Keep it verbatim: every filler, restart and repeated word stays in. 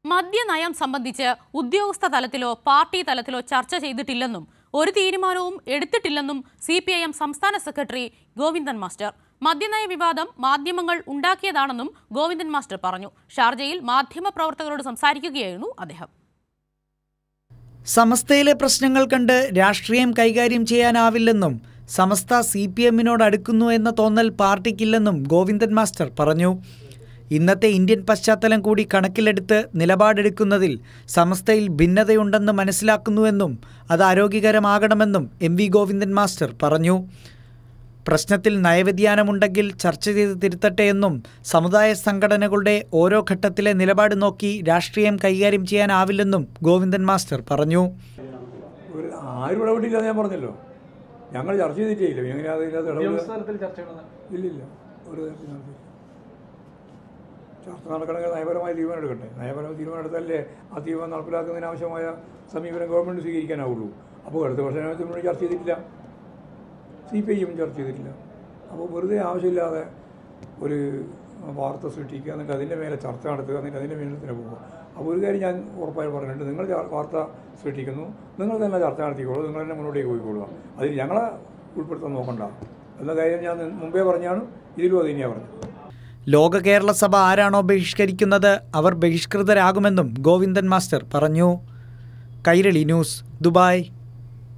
മദ്യനയം സംബന്ധിച്ച് ഉദ്യോഗസ്ഥ തലത്തിലോ പാർട്ടി തലത്തിലോ ചർച്ച ചെയ്തിട്ടില്ലെന്നും ഒരു തീരുമാനവും എടുത്തിട്ടില്ലെന്നും സി പി ഐ എം സംസ്ഥാന സെക്രട്ടറി ഗോവിന്ദൻ മാസ്റ്റർ. മദ്യനയ വിവാദം മാധ്യമങ്ങൾ ഉണ്ടാക്കിയതാണെന്നും ഗോവിന്ദൻ മാസ്റ്റർ പറഞ്ഞു. ഷാർജയിൽ മാധ്യമപ്രവർത്തകരോട് സംസാരിക്കുകയായിരുന്നു അദ്ദേഹം. സമസ്തയിലെ പ്രശ്നങ്ങൾ കണ്ട് രാഷ്ട്രീയം കൈകാര്യം ചെയ്യാനാവില്ലെന്നും സമസ്ത സി പി എമ്മിനോട് അടുക്കുന്നു എന്ന തോന്നൽ പാർട്ടിക്കില്ലെന്നും ഗോവിന്ദൻ മാസ്റ്റർ പറഞ്ഞു. ഇന്നത്തെ ഇന്ത്യൻ പശ്ചാത്തലം കൂടി കണക്കിലെടുത്ത് നിലപാടെടുക്കുന്നതിൽ സമസ്തയിൽ ഭിന്നതയുണ്ടെന്ന് മനസ്സിലാക്കുന്നുവെന്നും അത് ആരോഗ്യകരമാകണമെന്നും എം വി ഗോവിന്ദൻ മാസ്റ്റർ പറഞ്ഞു. പ്രശ്നത്തിൽ നയവ്യതിയാനമുണ്ടെങ്കിൽ ചർച്ച ചെയ്ത് തിരുത്തട്ടെ എന്നും സമുദായ സംഘടനകളുടെ ഓരോ ഘട്ടത്തിലെ നിലപാട് നോക്കി രാഷ്ട്രീയം കൈകാര്യം ചെയ്യാനാവില്ലെന്നും ഗോവിന്ദൻ മാസ്റ്റർ പറഞ്ഞു. ആരും ഇടപെട്ടില്ല, ഞാൻ പറഞ്ഞല്ലോ. ഞങ്ങൾ ചർച്ച ചെയ്തിട്ടില്ല. ഇല്ലില്ല, ഒരു ചർച്ച നടക്കണമെങ്കിൽ നയപരമായ തീരുമാനം എടുക്കട്ടെ. നയപരമായ തീരുമാനം എടുത്താലേ ആ തീരുമാനം നടപ്പിലാക്കുന്നതിന് ആവശ്യമായ സമീപനം ഗവൺമെൻറ് സ്വീകരിക്കാനാവുള്ളൂ. അപ്പോൾ അടുത്ത വർഷം ചർച്ച ചെയ്തിട്ടില്ല, സി പി ഐ എം ചർച്ച ചെയ്തിട്ടില്ല. അപ്പോൾ വെറുതെ ആവശ്യമില്ലാതെ ഒരു വാർത്ത സൃഷ്ടിക്കുക, എന്നിട്ട് അതിൻ്റെ മേലെ ചർച്ച നടത്തുക, എന്നിട്ട് അതിൻ്റെ മേലെ തന്നെ പോകുക. അപ്പോൾ ഒരു കാര്യം ഞാൻ ഉറപ്പായി പറഞ്ഞിട്ടുണ്ട്, നിങ്ങൾ വാർത്ത സൃഷ്ടിക്കുന്നു, നിങ്ങൾ തന്നെ ചർച്ച നടത്തിക്കോളൂ, നിങ്ങൾ തന്നെ മുന്നോട്ടേക്ക് പോയിക്കോളുക, അതിൽ ഞങ്ങളെ ഉൾപ്പെടുത്താൻ നോക്കണ്ട എന്ന കാര്യം ഞാൻ മുമ്പേ പറഞ്ഞാണ്, ഇതിലും അത് തന്നെയാണ് പറഞ്ഞത്. ലോക കേരള സഭ ആരാണോ ബഹിഷ്കരിക്കുന്നത് അവർ ബഹിഷ്കൃതരാകുമെന്നും ഗോവിന്ദൻ മാസ്റ്റർ പറഞ്ഞു. Kairali news, Dubai.